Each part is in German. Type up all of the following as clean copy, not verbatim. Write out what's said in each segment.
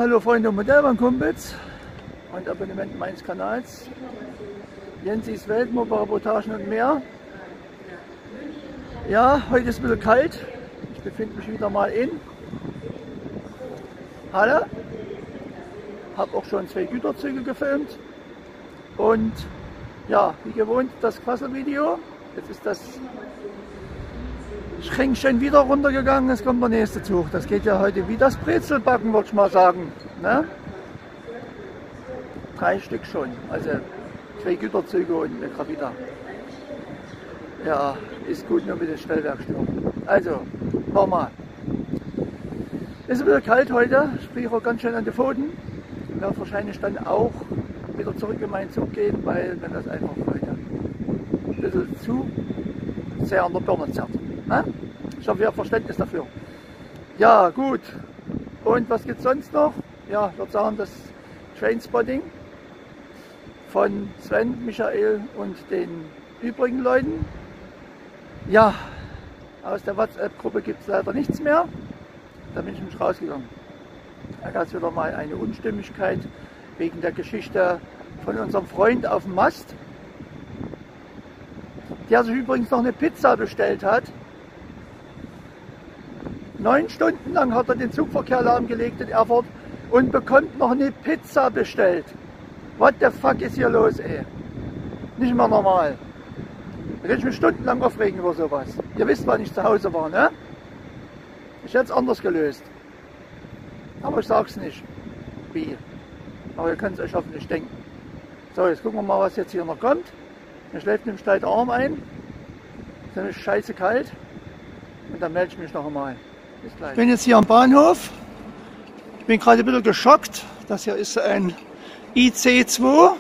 Hallo Freunde und Modellbahnkumpels und Abonnenten meines Kanals. Jensis Weltmobil-Reportagen und mehr. Ja, heute ist ein bisschen kalt. Ich befinde mich wieder mal in Halle. Habe auch schon 2 Güterzüge gefilmt. Und ja, wie gewohnt das Quasselvideo. Jetzt ist das Schränkchen wieder runtergegangen, es kommt der nächste Zug. Das geht ja heute wie das Brezelbacken, würde ich mal sagen. Ne? 3 Stück schon, also 2 Güterzüge und eine Gravita. Ja, ist gut, nur mit den Stellwerkstürmen. Also, nochmal. Ist ein bisschen kalt heute, ich kriege auch ganz schön an die Pfoten. Ich werde wahrscheinlich dann auch wieder zurück in meinen Zug gehen, weil wenn das einfach heute ein bisschen zu sehr an der Birne zerrt. Ne? Ich hoffe, ihr habt Verständnis dafür. Ja, gut. Und was gibt es sonst noch? Ja, ich würde sagen, das Trainspotting von Sven, Michael und den übrigen Leuten. Ja, aus der WhatsApp-Gruppe gibt es leider nichts mehr. Da bin ich nämlich rausgegangen. Da gab es wieder mal eine Unstimmigkeit wegen der Geschichte von unserem Freund auf dem Mast, der sich übrigens noch eine Pizza bestellt hat. 9 Stunden lang hat er den Zugverkehr lahmgelegt in Erfurt und bekommt noch eine Pizza bestellt. What the fuck ist hier los, ey? Nicht mehr normal. Da kann ich mich stundenlang aufregen über sowas. Ihr wisst, wann ich zu Hause war, ne? Ich hätte es anders gelöst. Aber ich sag's nicht. Wie? Aber ihr könnt es euch hoffentlich denken. So, jetzt gucken wir mal, was jetzt hier noch kommt. Mir schläft nämlich gleich der Arm ein. Es ist nämlich scheiße kalt. Und dann melde ich mich noch einmal. Bis gleich. Ich bin jetzt hier am Bahnhof. Ich bin gerade ein bisschen geschockt. Das hier ist ein IC2.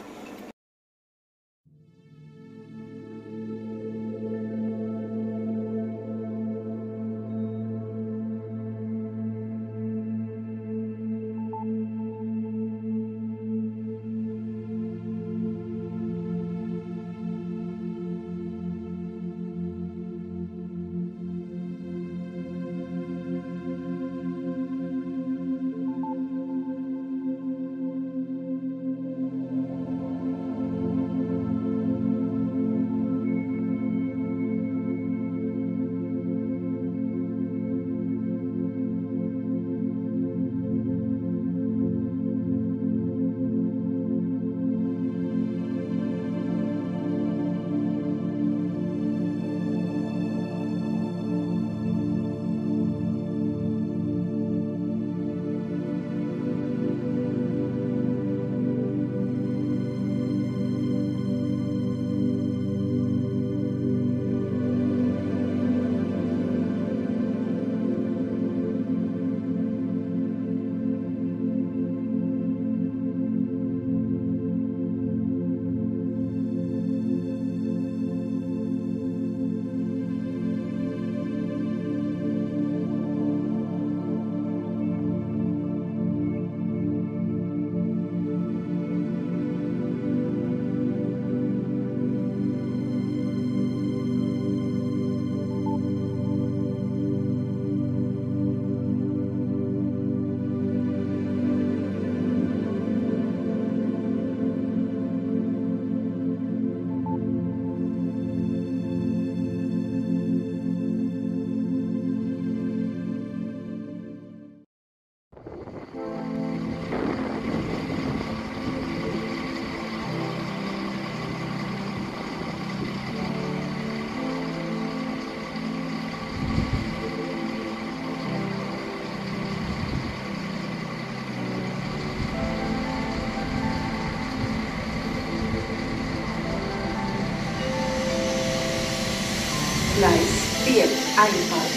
Gleis 4, Einfahrt,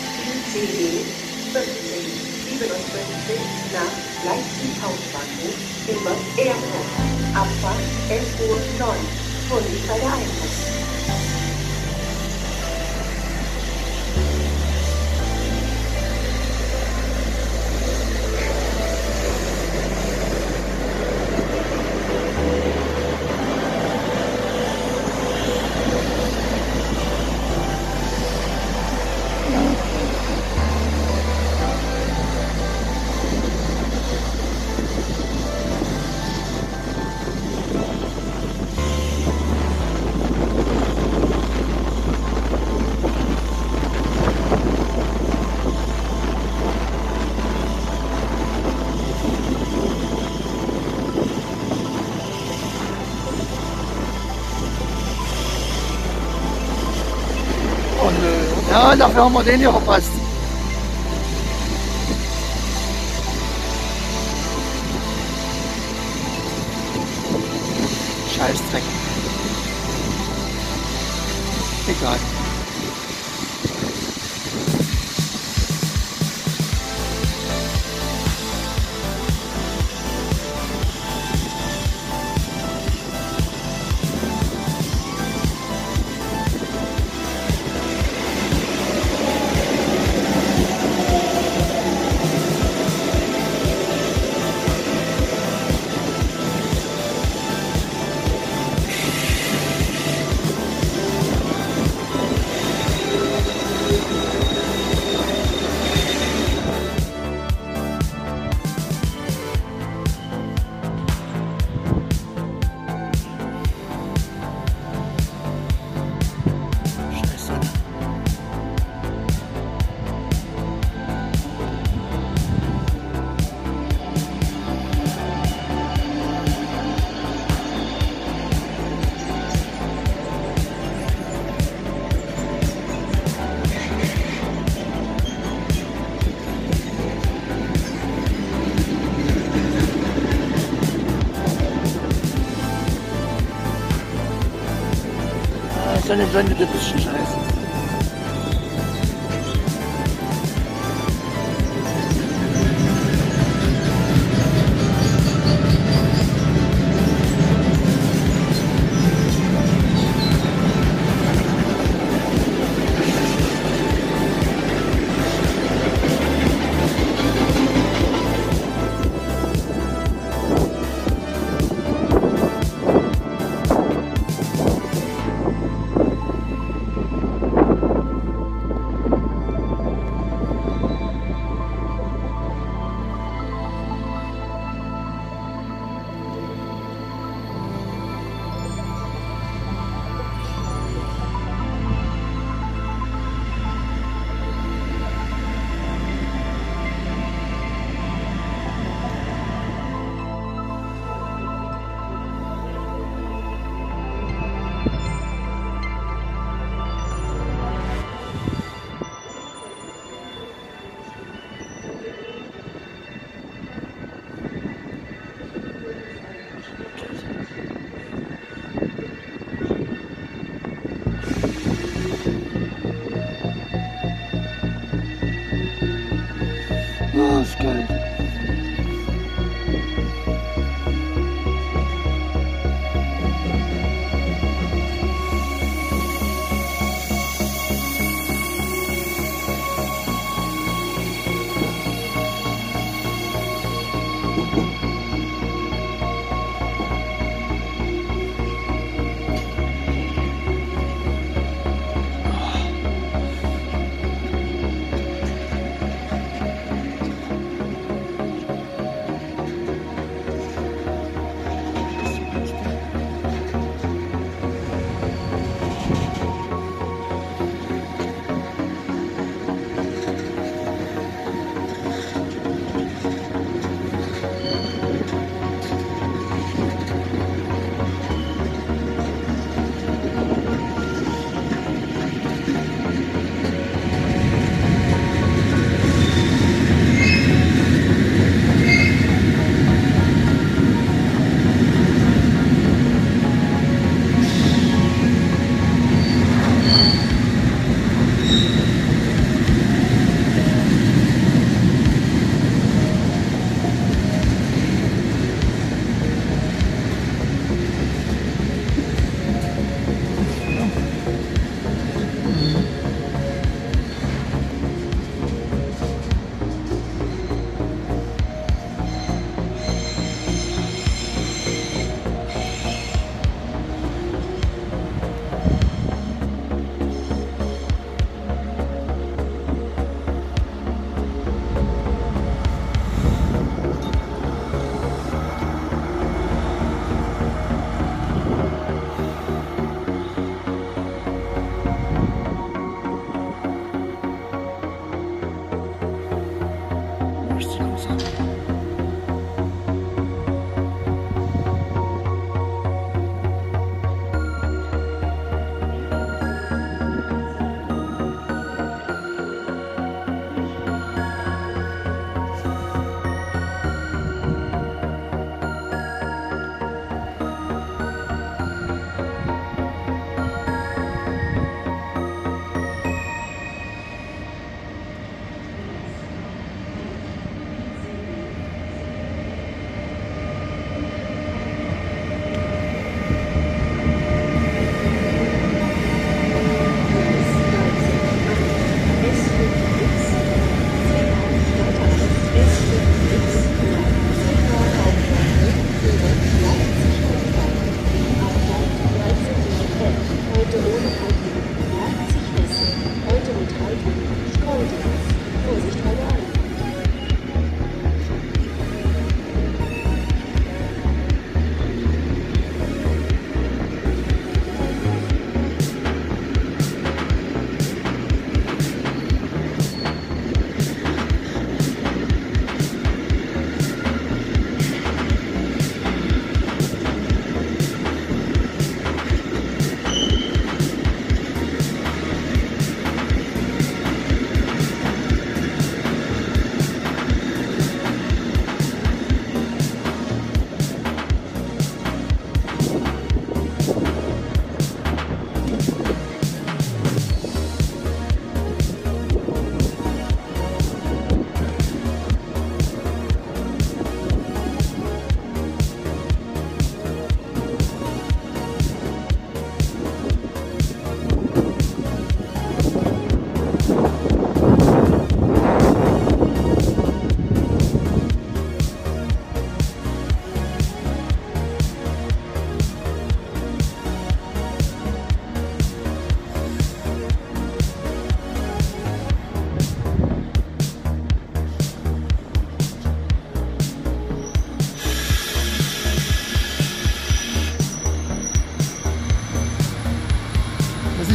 ICE 1557 nach Leipzig Hauptbahnhof über Erfurt. Abfahrt 11:09 Uhr. Vorsicht bei der Einfahrt. dafür haben wir den hier verpasst. Scheißdreck. Egal. Sonne blendet ein bisschen scheiße.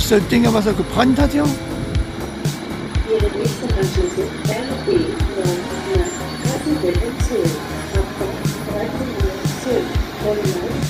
so ein Ding, was er gebrannt hat hier. Ihre nächsten Anschlüsse RB 900 Kassenwelle 10, Abfahrt 13:10, Online.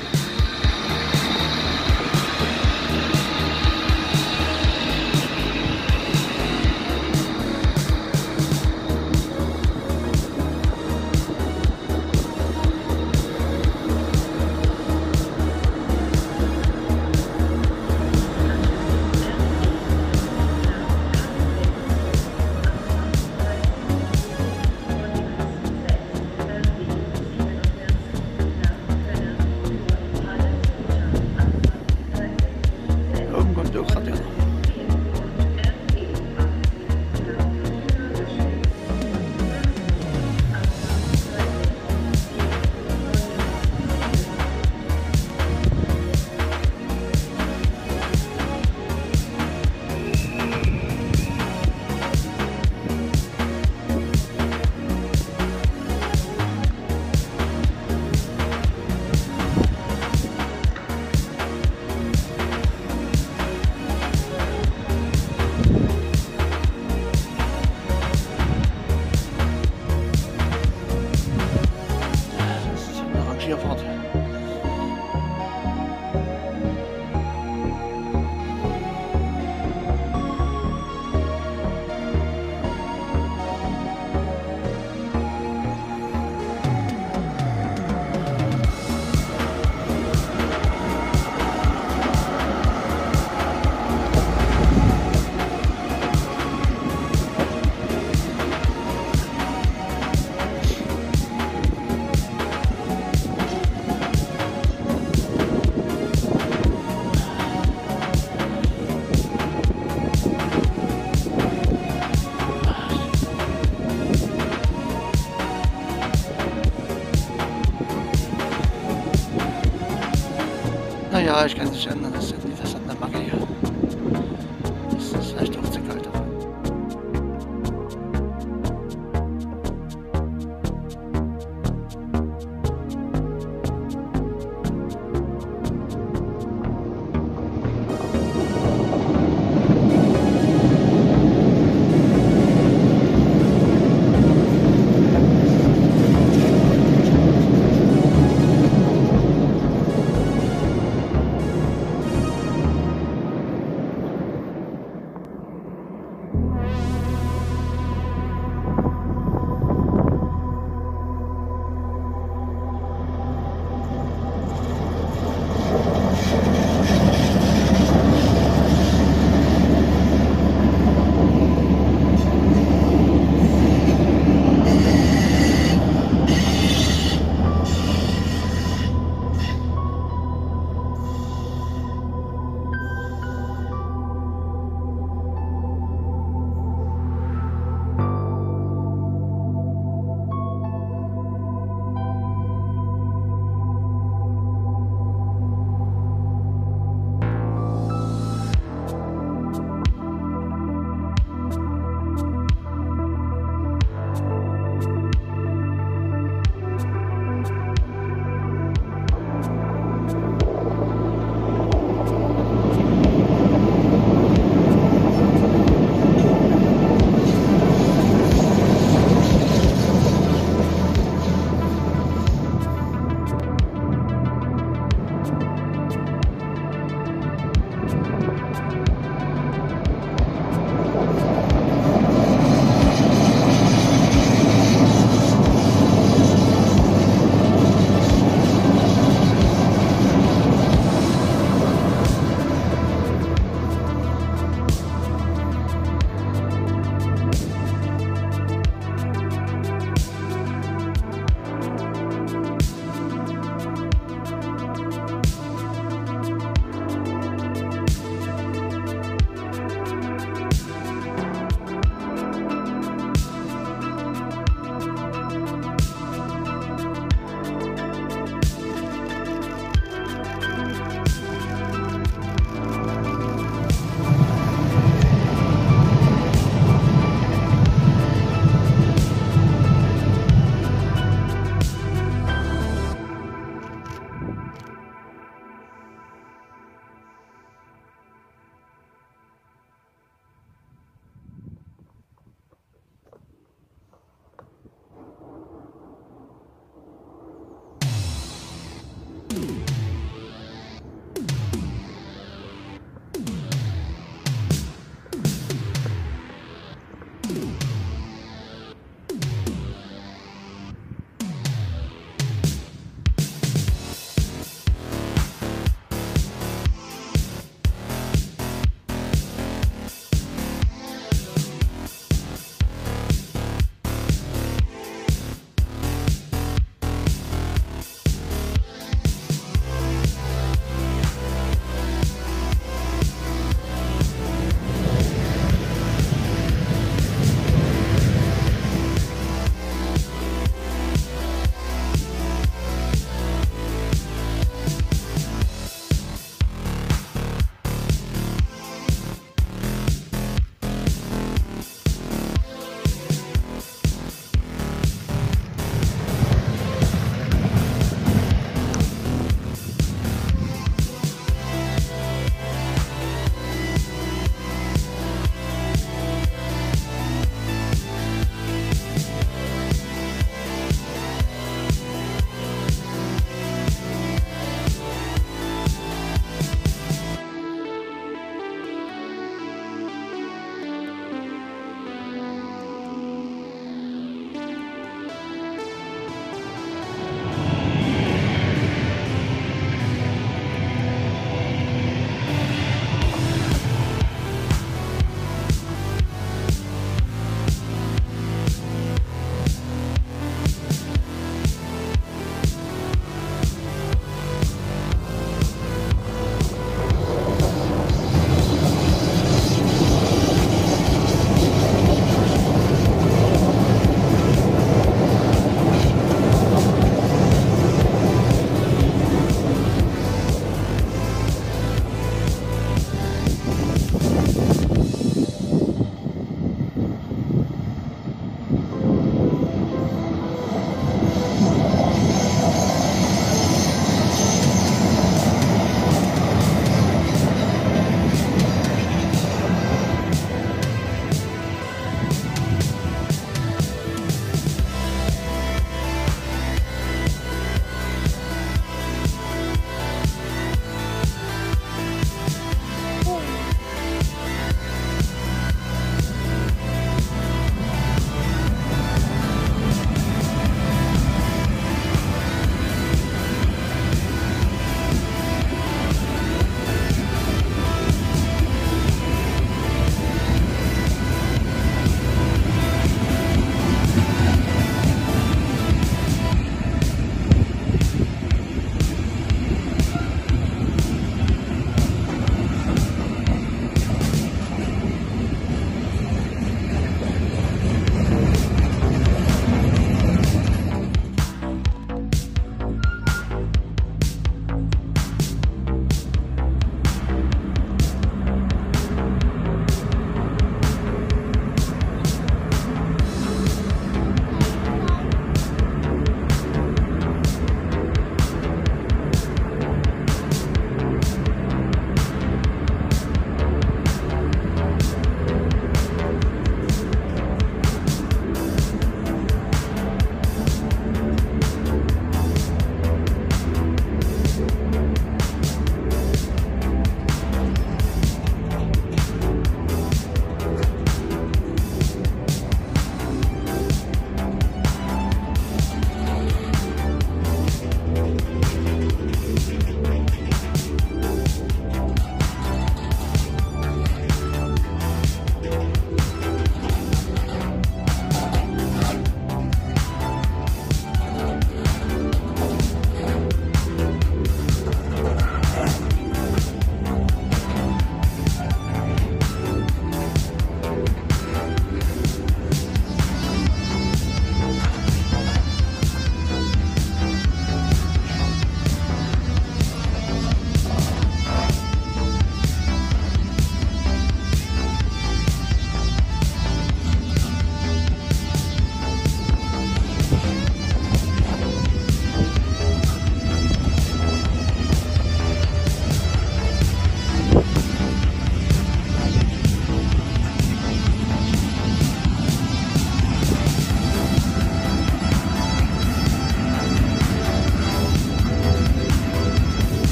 Rangierfahrt. Naja, ich kann es nicht ändern, das hat eine Macke hier. Das ist echt auch zu kalt.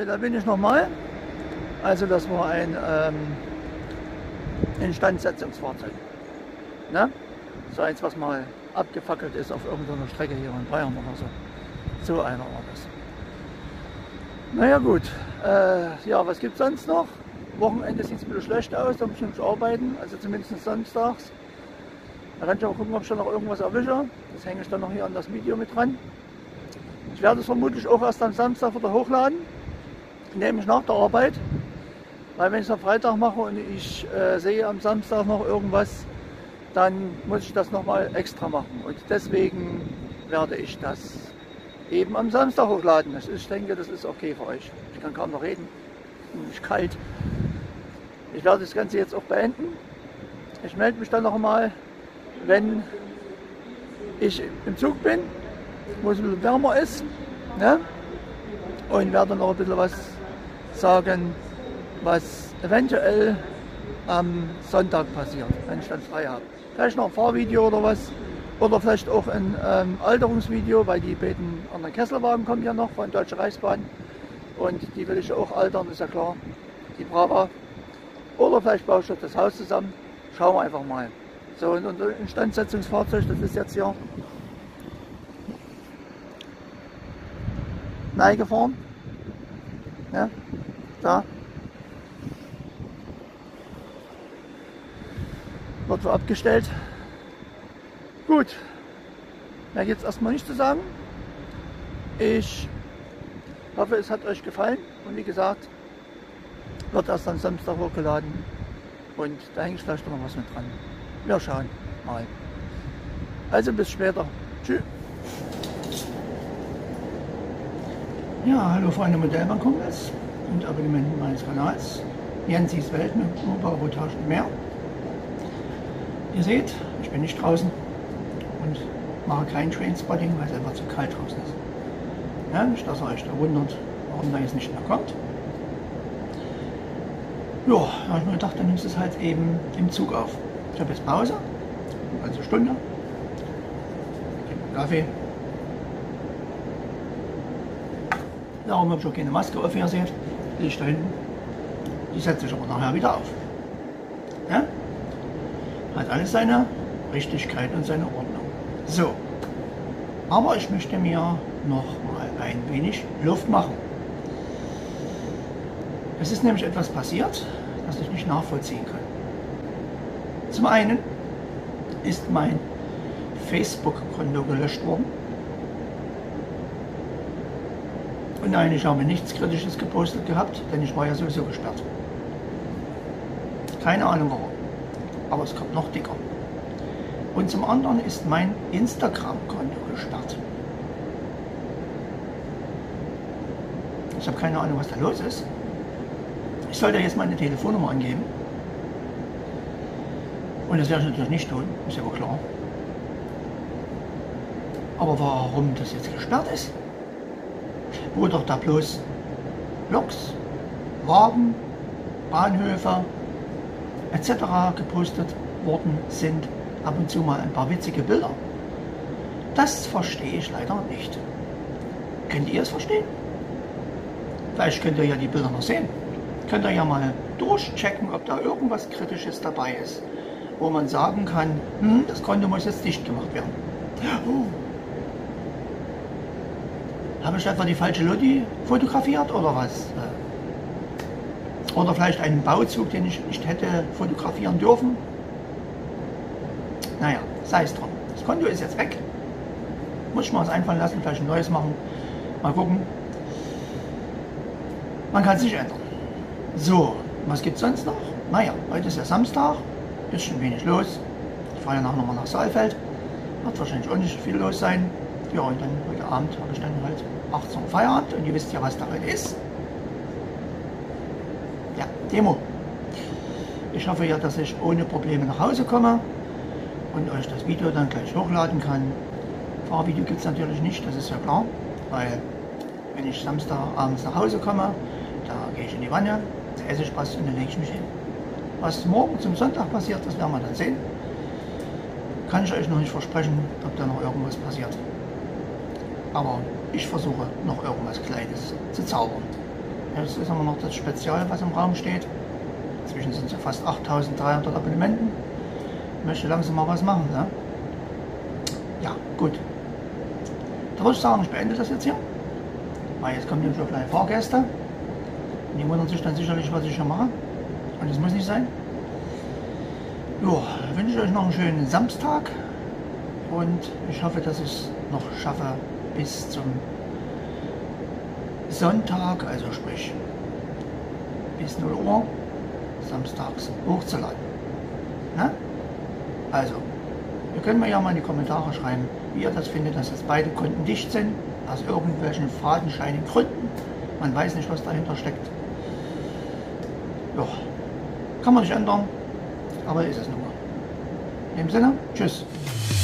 da bin ich nochmal. Also das war ein Instandsetzungsfahrzeug. Ne? So eins, was mal abgefackelt ist auf irgendeiner Strecke hier in Bayern oder so. So einer war das. Naja gut, ja, was gibt es sonst noch? Wochenende sieht es ein bisschen schlecht aus, da muss ich nicht arbeiten, also zumindest samstags. Da kann ich mal gucken, ob ich da noch irgendwas erwische. Das hänge ich dann noch hier an das Video mit dran. Ich werde es vermutlich auch erst am Samstag wieder hochladen, nämlich nach der Arbeit. Weil wenn ich es am Freitag mache und ich sehe am Samstag noch irgendwas, dann muss ich das nochmal extra machen. Und deswegen werde ich das eben am Samstag hochladen. Ich denke, das ist okay für euch. Ich kann kaum noch reden. Ist kalt. Ich werde das Ganze jetzt auch beenden. Ich melde mich dann noch mal, wenn ich im Zug bin, wo es ein bisschen wärmer ist. Ne? Und werde noch ein bisschen was sagen, was eventuell am Sonntag passiert, wenn ich dann frei habe. Vielleicht noch ein Fahrvideo oder was. Oder vielleicht auch ein Alterungsvideo, weil die beiden anderen Kesselwagen kommen ja noch von Deutsche Reichsbahn. Und die will ich auch altern, ist ja klar. Die Brava. Oder vielleicht baue ich das Haus zusammen. Schauen wir einfach mal. So, und unser Instandsetzungsfahrzeug, das ist jetzt hier gefahren. Ja, da. Wird so abgestellt. Gut. Mehr gibt es erstmal nicht zu sagen. Ich hoffe, es hat euch gefallen. Und wie gesagt, wird erst am Samstag hochgeladen. Und da hänge ich vielleicht noch was mit dran. Wir schauen mal. Also bis später. Tschüss. Ja, hallo Freunde Modellbahnkumpels und Abonnenten meines Kanals. Jensis Welt mit Umbaureportage und mehr. Ihr seht, ich bin nicht draußen und mache kein Trainspotting, weil es einfach zu kalt draußen ist. Ja, nicht, dass ihr euch da wundert, warum da jetzt nicht mehr kommt. Ja, da habe ich mir gedacht, dann nimmst du es halt eben im Zug auf. Ich habe jetzt Pause, also Stunde, Kaffee. Darum habe ich auch keine Maske auf, wie ihr seht. Die liegt da hinten. Die setze ich aber nachher wieder auf. Ja? Hat alles seine Richtigkeit und seine Ordnung. So, aber ich möchte mir noch mal ein wenig Luft machen. Es ist nämlich etwas passiert, das ich nicht nachvollziehen kann. Zum einen ist mein Facebook-Konto gelöscht worden. Und nein, ich habe nichts Kritisches gepostet gehabt, denn ich war ja sowieso gesperrt. Keine Ahnung warum, aber es kommt noch dicker. Und zum anderen ist mein Instagram-Konto gesperrt. Ich habe keine Ahnung, was da los ist. Ich sollte jetzt meine Telefonnummer angeben. Und das werde ich natürlich nicht tun, ist ja wohl klar. Aber warum das jetzt gesperrt ist? Wo doch da bloß Loks, Wagen, Bahnhöfe etc. gepostet worden sind, ab und zu mal ein paar witzige Bilder. Das verstehe ich leider nicht. Könnt ihr es verstehen? Vielleicht könnt ihr ja die Bilder noch sehen. Könnt ihr ja mal durchchecken, ob da irgendwas Kritisches dabei ist, wo man sagen kann, das Konto muss jetzt dicht gemacht werden. Habe ich etwa die falsche Lodi fotografiert oder was? Oder vielleicht einen Bauzug, den ich nicht hätte fotografieren dürfen? Naja, sei es drum. Das Konto ist jetzt weg. Muss ich mal was einfallen lassen, vielleicht ein neues machen. Mal gucken. Man kann es nicht ändern. So, was gibt es sonst noch? Naja, heute ist ja Samstag. Bisschen wenig los. Ich fahre ja nachher nochmal nach Saalfeld. Wird wahrscheinlich auch nicht viel los sein. Ja, und dann heute Abend habe ich dann halt 18 Uhr Feierabend und ihr wisst ja, was da heute ist. Ja, Demo. Ich hoffe ja, dass ich ohne Probleme nach Hause komme und euch das Video dann gleich hochladen kann. Fahrvideo gibt es natürlich nicht, das ist ja klar, weil wenn ich Samstagabends nach Hause komme, da gehe ich in die Wanne, da esse ich was und dann lege ich mich hin. Was morgen zum Sonntag passiert, das werden wir dann sehen. Kann ich euch noch nicht versprechen, ob da noch irgendwas passiert. Aber ich versuche noch irgendwas Kleines zu zaubern. Jetzt ist aber noch das Spezial, was im Raum steht. Inzwischen sind es fast 8.300 Abonnementen. Ich möchte langsam mal was machen. Ne? Ja, gut. Da würde ich sagen, ich beende das jetzt hier. Weil jetzt kommen nämlich auch gleich Fahrgäste. Und die wundern sich dann sicherlich, was ich hier mache. Und das muss nicht sein. Ja, wünsche ich euch noch einen schönen Samstag. Und ich hoffe, dass ich es noch schaffe, bis zum Sonntag, also sprich bis 0 Uhr, samstags hochzuladen. Ne? Also, ihr könnt mir ja mal in die Kommentare schreiben, wie ihr das findet, dass jetzt beide Konten dicht sind, aus irgendwelchen fadenscheinigen Gründen. Man weiß nicht, was dahinter steckt. Ja, kann man nicht ändern, aber ist es nun mal. In dem Sinne, tschüss.